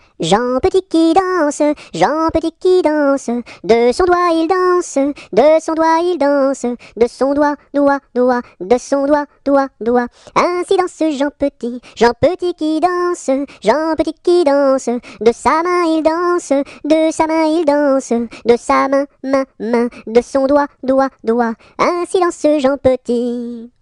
Jean Petit qui danse, Jean Petit qui danse, de son doigt il danse, de son doigt il danse, de son doigt, doigt, doigt, de son doigt, doigt, doigt. Ainsi danse Jean Petit qui danse, Jean Petit qui danse, de sa main il danse, de sa main il danse, de sa main, main, main, de son doigt, doigt, doigt. Ainsi danse Jean Petit.